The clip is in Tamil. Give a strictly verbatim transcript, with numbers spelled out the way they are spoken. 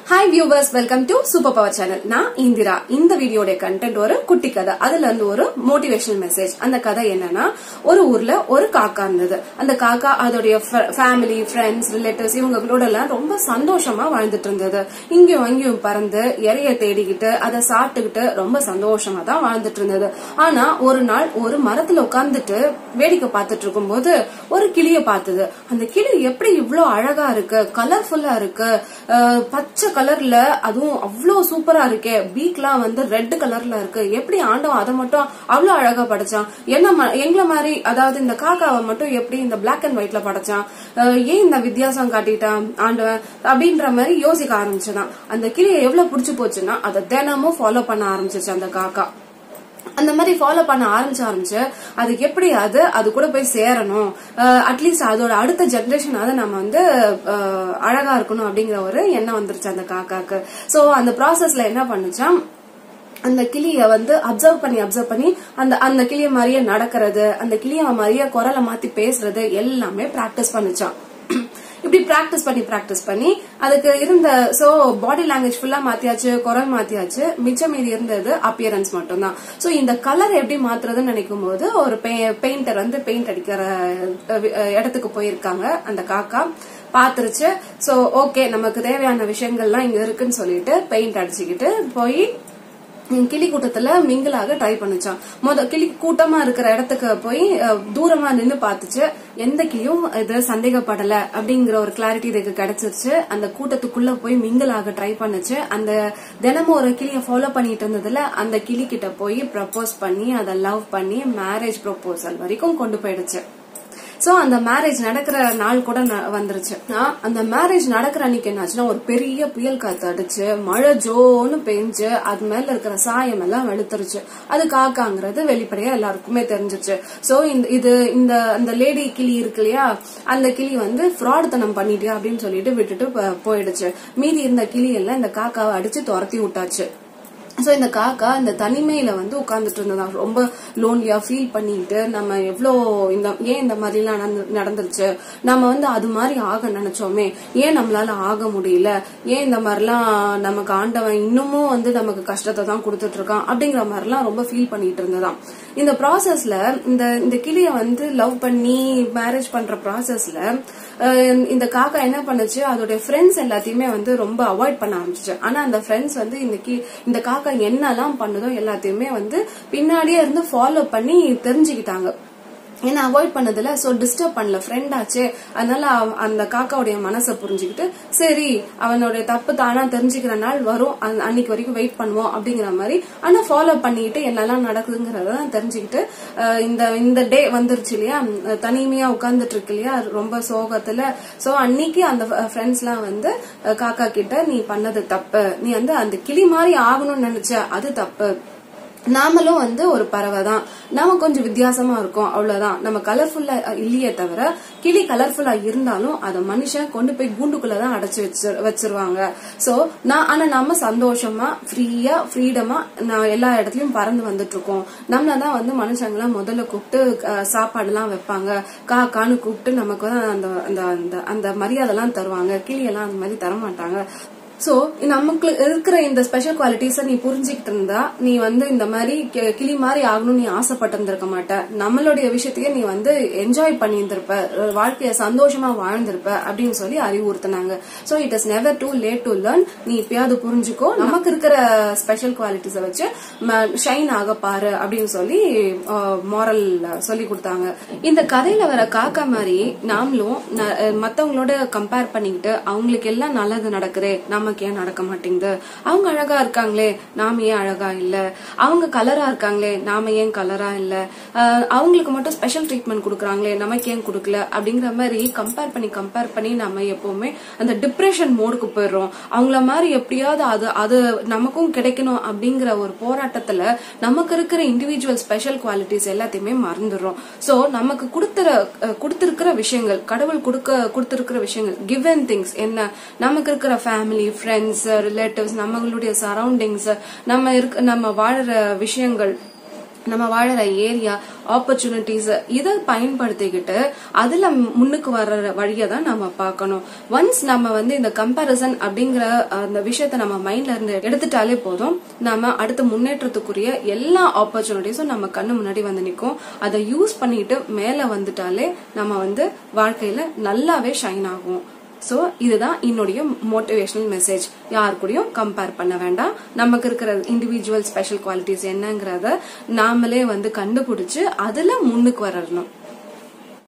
Hi viewers, welcome to Super Power channel. நான் இந்திரா. இந்த வீடியோட கண்டென்ட் ஒரு குட்டி கதை. அதுல இருந்து ஒரு மோட்டிவேஷனல் மெசேஜ். அந்த கதை என்னன்னா, ஒரு ஊர்ல ஒரு காக்கா இருந்தது. அந்த காக்கா அதோட ஃபேமிலி, ஃப்ரெண்ட்ஸ், ரிலேட்டிவ்ஸ் இவங்களோட எல்லாம் ரொம்ப சந்தோஷமா வாழ்ந்துட்டு இருந்தது. இங்கேயும் அங்கேயும் பறந்து இறைய தேடிக்கிட்டு அதை சாப்பிட்டுக்கிட்டு ரொம்ப சந்தோஷமா தான் வாழ்ந்துட்டு இருந்தது. ஆனா ஒரு நாள் ஒரு மரத்துல உட்கார்ந்துட்டு வேடிக்கை பார்த்துட்டு இருக்கும் போது ஒரு கிளிய பார்த்தது. அந்த கிளி எப்படி இவ்வளவு அழகா இருக்கு, கலர்ஃபுல்லா இருக்கு, பச்சை கலர்ல, அதுவும் அவ்வளவு சூப்பரா இருக்கே, பீக்லாம் வந்து ரெட் கலர்ல இருக்கு, எப்படி ஆண்டவன் அதை மட்டும் அவ்வளவு அழகா படைச்சான், என்ன எங்களை மாதிரி அதாவது இந்த காக்காவை மட்டும் எப்படி இந்த பிளாக் அண்ட் ஒயிட்ல படைச்சான், ஏன் இந்த வித்தியாசம் காட்டிட்டான் ஆண்டவன் அப்படின்ற மாதிரி யோசிக்க ஆரம்பிச்சுதான். அந்த கிளியை எவ்வளவு பிடிச்சு போச்சுன்னா அதை தினமும் ஃபாலோ பண்ண ஆரம்பிச்சிச்சு அந்த காக்கா. அந்த மாதிரி ஃபாலோ பண்ண ஆரம்பிச்சு ஆரம்பிச்சு அதுக்கு எப்படி அது அது கூட போய் சேரணும், அட்லீஸ்ட் அதோட அடுத்த ஜெனரேஷன் அதை நம்ம வந்து அழகா இருக்கணும் அப்படிங்கிற ஒரு எண்ணம் வந்துருச்சு அந்த காக்காக்கு. சோ அந்த ப்ராசஸ்ல என்ன பண்ணுச்சா, அந்த கிளிய வந்து அப்சர்வ் பண்ணி அப்சர்வ் பண்ணி அந்த அந்த கிளிய மாதிரியே நடக்கிறது, அந்த கிளிய மாதிரியே குரலை மாத்தி பேசுறது எல்லாமே பிராக்டிஸ் பண்ணுச்சான். இப்படி பிராக்டிஸ் பண்ணி பிராக்டிஸ் பண்ணி அதுக்கு இருந்த சோ பாடி லாங்குவேஜ் ஃபுல்லா மாத்தியாச்சு, குரல் மாத்தியாச்சு, மிச்சம் மீதி இருந்தது அப்பியரன்ஸ் மட்டும் தான். சோ இந்த கலர் எப்படி மாத்துறதுன்னு நினைக்கும் போது ஒரு பெயிண்டர் வந்து பெயிண்ட் அடிக்கிற இடத்துக்கு போயிருக்காங்க. அந்த காக்கா பாத்துருச்சு. சோ ஓகே, நமக்கு தேவையான விஷயங்கள்லாம் இங்க இருக்குன்னு சொல்லிட்டு பெயிண்ட் அடிச்சுக்கிட்டு போய் கிளி கூட்டத்துல மிங்கிளாக ட்ரை பண்ணுச்சான். முத கிளி கூட்டமா இருக்கிற இடத்துக்கு போய் தூரமா நின்னு பாத்துச்சு. எந்த கிளியும் இது சந்தேகப்படல அப்படிங்கிற ஒரு கிளாரிட்டி இதுக்கு கிடைச்சிருச்சு. அந்த கூட்டத்துக்குள்ள போய் மிங்கிளாக ட்ரை பண்ணுச்சு. அந்த தினமும் ஒரு கிளிய ஃபாலோ பண்ணிட்டு இருந்ததுல அந்த கிளி கிட்ட போய் ப்ரப்போஸ் பண்ணி அதை லவ் பண்ணி மேரேஜ் ப்ரொபோசல் வரைக்கும் கொண்டு போயிடுச்சு. சோ அந்த மேரேஜ் நடக்கிற நாள் கூட வந்துருச்சு. அந்த மேரேஜ் நடக்கிற அன்னைக்கு என்னாச்சுன்னா, ஒரு பெரிய புயல் காத்து அடிச்சு மழை ஜோன்னு பெஞ்சு அது மேல இருக்கிற சாயம் எல்லாம் வெளுத்துருச்சு. அது காக்காங்கிறது வெளிப்படையா எல்லாருக்குமே தெரிஞ்சிச்சு. சோ இது இந்த அந்த லேடி கிளி இருக்கு இல்லையா, அந்த கிளி வந்து ஃப்ராட் தனம் பண்ணிட்டியா அப்படின்னு சொல்லிட்டு விட்டுட்டு போயிடுச்சு. மீதி இருந்த கிளி எல்லாம் இந்த காக்காவை அடிச்சு துரத்தி விட்டாச்சு. சோ இந்த காக்கா இந்த தனிமையில வந்து உட்கார்ந்துட்டு இருந்ததா, ரொம்ப லோன்லியா ஃபீல் பண்ணிட்டு நம்ம எவ்வளோ இந்த ஏன் இந்த மாதிரி எல்லாம் நடந்துருச்சு, நம்ம வந்து அது மாதிரி ஆக நினைச்சோமே, ஏன் நம்மளால ஆக முடியல, ஏன் இந்த மாதிரிலாம் நமக்கு ஆண்டவன் இன்னமும் வந்து நமக்கு கஷ்டத்தை தான் கொடுத்துட்டு இருக்கான் அப்படிங்கிற மாதிரி எல்லாம் ரொம்ப ஃபீல் பண்ணிட்டு இருந்ததாம். இந்த ப்ராசஸ்ல இந்த இந்த கிளிய வந்து லவ் பண்ணி மேரேஜ் பண்ற ப்ராசஸ்ல இந்த காக்கா என்ன பண்ணுச்சு, அதோட ஃப்ரெண்ட்ஸ் எல்லாத்தையுமே வந்து ரொம்ப அவாய்ட் பண்ண ஆரம்பிச்சு. ஆனா அந்த ஃப்ரெண்ட்ஸ் வந்து இன்னைக்கு இந்த காக்கா என்னெல்லாம் பண்ணுதோ எல்லாத்தையுமே வந்து பின்னாடியே இருந்து ஃபாலோ பண்ணி தெரிஞ்சுக்கிட்டாங்க. ஏன்னா அவாய்ட் பண்ணதுல சோ டிஸ்டர்ப் பண்ணல, ஃப்ரெண்ட் ஆச்சு. அதனால அந்த காக்காவுடைய மனசை புரிஞ்சுக்கிட்டு சரி அவனுடைய தப்பு தானா தெரிஞ்சுக்கிற நாள் வரும், அன்னைக்கு வரைக்கும் வெயிட் பண்ணுவோம் அப்படிங்கிற மாதிரி. ஆனா ஃபாலோ பண்ணிட்டு என்னெல்லாம் நடக்குதுங்கிறத தெரிஞ்சுக்கிட்டு இந்த இந்த டே வந்துருச்சு இல்லையா, தனிமையா உட்கார்ந்துட்டு இருக்கு இல்லையா ரொம்ப சோகத்துல. சோ அன்னைக்கு அந்த ஃப்ரெண்ட்ஸ் எல்லாம் வந்து காக்கா கிட்ட நீ பண்ணது தப்பு, நீ வந்து அந்த கிளி மாதிரி ஆகணும்னு நினைச்ச அது தப்பு, நாமளும் வந்து ஒரு பறவை தான், நாம கொஞ்சம் வித்தியாசமா இருக்கோம் அவ்வளவுதான், நம்ம கலர்ஃபுல்லா இல்லையே தவிர கிளி கலர்ஃபுல்லா இருந்தாலும் அத மனுஷன் கொண்டு போய் கூண்டுக்குள்ளதான் அடைச்சு வச்சு வச்சிருவாங்க. சோ நான் ஆனா நாம சந்தோஷமா ஃப்ரீயா ஃப்ரீடமா நான் எல்லா இடத்துலயும் பறந்து வந்துட்டு இருக்கோம். நம்மளதான் வந்து மனுஷங்களாம் முதல்ல கூப்பிட்டு சாப்பாடு எல்லாம் வைப்பாங்க, காக்கான்னு கூப்பிட்டு நமக்கு அந்த அந்த அந்த மரியாதை எல்லாம் தருவாங்க. கிளியெல்லாம் அந்த மாதிரி தரமாட்டாங்க. சோ நமக்கு இருக்கிற இந்த ஸ்பெஷல் குவாலிட்டிஸ நீ புரிஞ்சுக்கிட்டு இருந்தா நீ வந்து இந்த மாதிரி கிளி மாதிரி ஆகணும்னு நீ ஆசைப்பட்டு இருந்திருக்க மாட்ட. நம்மளுடைய விஷயத்தையே நீ வந்து என்ஜாய் பண்ணி இருந்திருப்ப, வாழ்க்கைய சந்தோஷமா வாழ்ந்திருப்ப அப்படின்னு சொல்லி அறிவுறுத்தினாங்க. So it is never too late to learn. நீ இப்பயாவது புரிஞ்சுக்கோ, நமக்கு இருக்கிற ஸ்பெஷல் குவாலிட்டிஸ வச்சு ஷைன் ஆக பாரு அப்படின்னு சொல்லி மாரல் சொல்லி கொடுத்தாங்க. இந்த கதையில வர காக்கா மாதிரி நாமளும் மத்தவங்களோட கம்பேர் பண்ணிக்கிட்டு அவங்களுக்கு எல்லாம் நல்லது நடக்குது, நமக்கு ஏன் நடக்க மாட்டேங்குது, அவங்க அழகா இருக்காங்களே நாம ஏன் அழகா இல்ல, அவங்க கலரா இருக்காங்களே நாம ஏன் கலரா இல்ல, அவங்களுக்கு மட்டும் ஸ்பெஷல் ட்ரீட்மெண்ட் கொடுக்குறாங்களே நமக்கு ஏன் கொடுக்கல அப்படிங்கிற மாதிரி கம்பேர் பண்ணி கம்பேர் பண்ணி நம்ம எப்பவுமே அந்த டிப்ரெஷன் மோடுக்கு போயிடுறோம். அவங்கள மாதிரி எப்படியாவது அது அது நமக்கும் கிடைக்கணும் அப்படிங்கிற ஒரு போராட்டத்துல நமக்கு இருக்கிற இண்டிவிஜுவல் ஸ்பெஷல் குவாலிட்டிஸ் எல்லாத்தையுமே மறந்துடுறோம். சோ நமக்கு கொடுத்துற கொடுத்திருக்கிற விஷயங்கள், கடவுள் கொடுக்க கொடுத்திருக்கிற விஷயங்கள், கிவன் திங்ஸ் என்ன, நமக்கு இருக்கிற ஃபேமிலி, ஃப்ரெண்ட்ஸ், ரிலேட்டிவ்ஸ், நம்மளுடைய சரௌண்டிங்ஸ், நம்ம இருக்க நம்ம வாழற விஷயங்கள், நம்ம வாழற ஏரியா, ஆப்பர்ச்சுனிட்டிஸ் இத பயன்படுத்திக்கிட்டு அதுல முன்னுக்கு வர்ற வழியை தான் நம்ம பார்க்கணும். ஒன்ஸ் நம்ம வந்து இந்த கம்பேரிசன் அப்படிங்கிற அந்த விஷயத்த நம்ம மைண்ட்ல இருந்து எடுத்துட்டாலே போதும், நம்ம அடுத்த முன்னேற்றத்துக்குரிய எல்லா ஆப்பர்ச்சுனிட்டிஸும் நம்ம கண்ணு முன்னாடி வந்து நிற்கும். அதை யூஸ் பண்ணிட்டு மேல வந்துட்டாலே நம்ம வந்து வாழ்க்கையில நல்லாவே ஷைன் ஆகும். சோ இதுதான் என்னுடைய மோட்டிவேஷனல் மெசேஜ். யார் கூடயும் கம்பேர் பண்ண வேண்டாம். நமக்கு இருக்கிற இண்டிவிஜுவல் ஸ்பெஷல் குவாலிட்டிஸ் என்னங்கறத நாமளே வந்து கண்டுபிடிச்சு அதுல முன்னுக்கு வரணும்.